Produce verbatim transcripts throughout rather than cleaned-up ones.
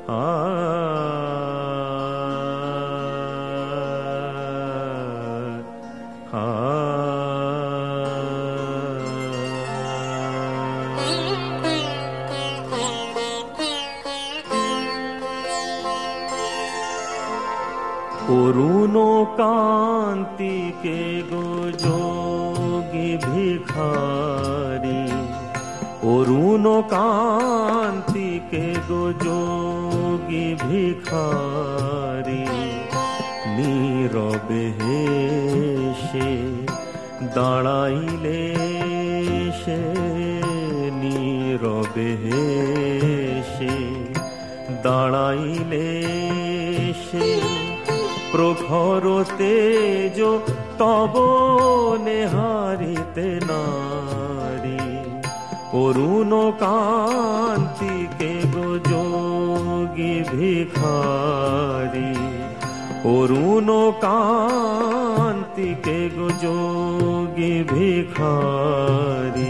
অরুণ কান্তিকে গো যোগী ভিখারি, অরুণ কান্তিকে গো যোগী ভিখারি, নীরবে হেসে দাঁড়াইলে সে, নীরবে হেসে দাঁড়াইলে সে, প্রখর তেজ তব নেহারিতে নারী, অরুণ কান্তিকে গো যোগী ভিখারি, অরুণ কান্তিকে গো যোগী ভিখারি।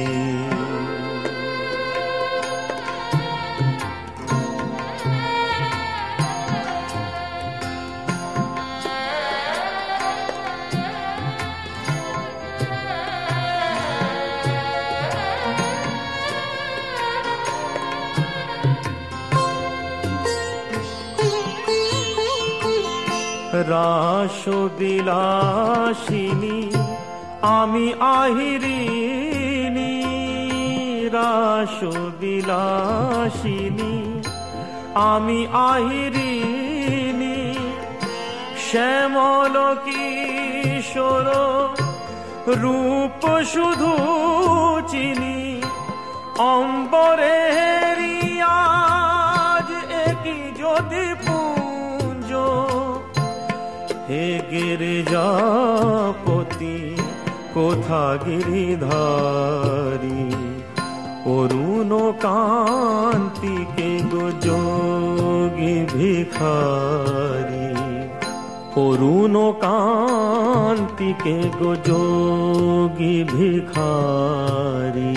রাস বিলাসিনী আমি আহিরিনী, রাস বিলাসিনী আমি আহিরিনী, শ্যামল কিশোর রূপ শুধু চিনি, অম্বরের আজ একই যদি পুঞ্জ, হে গিরিজাপতি কোথা গিরিধারী, অরুণ কান্তিকে গো যোগী ভিখারি, অরুণ কান্তিকে গো যোগী ভিখারি।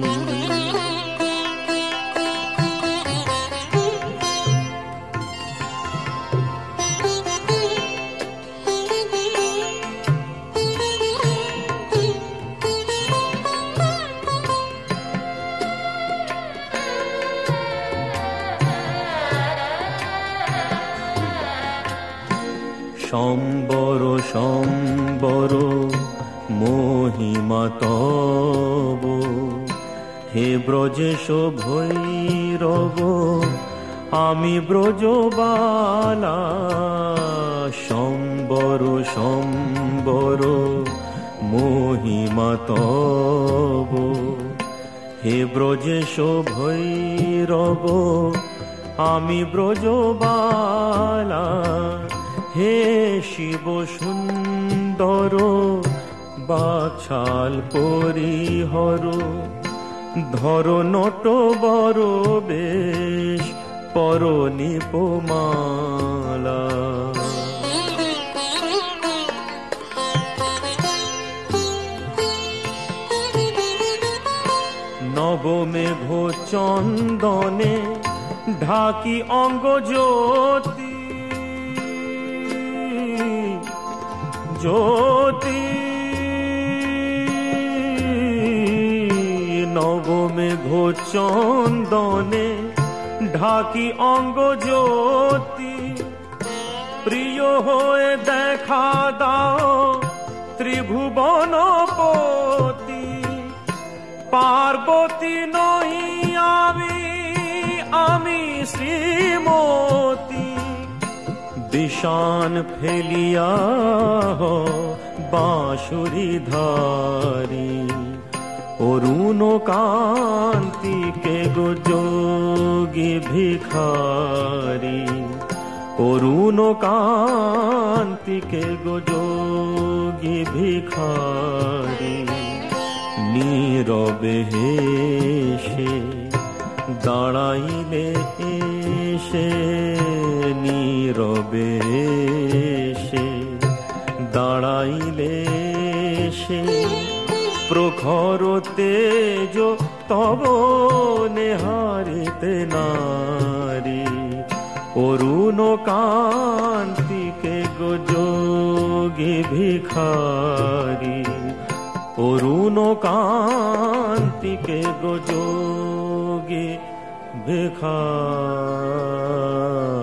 সম্বর সম্বর মহিমা তব, হে ব্রজেশ ভৈরব আমি ব্রজবালা, সম্বর সম্বর মহিমা তব, হে ব্রজেশ ভৈরব আমি ব্রজবালা, হে শিব সুন্দর বাছাল পরিহর, ধর নট বর বেশ পর নিপমালা, নবমেঘ চন্দনে ঢাকি অঙ্গ জ্যোতি, জ্যোতি নবমেঘ চন্দনে ঢাকি অঙ্গ জ্যোতি, প্রিয় হয়ে দেখা দাও ত্রিভুবনপতি, পার্বতী নই আমি আমি শ্রীমতী, বিষান ফেলিয়া বাঁশুরি ধারি, অরুণ কান্তিকে গো যোগী ভিখারি, অরুণ কান্তিকে গো যোগী ভিখারি, নীরবে হেসে দাঁড়াইলে এসে, নীরবে এসে দাঁড়াইলে সে, প্রখর তেজ তব নেহারিতে নারী, অরুণ কান্তিকে গো যোগী ভিখারি, অরুণ কান্তিকে গো যোগী ভিখারি।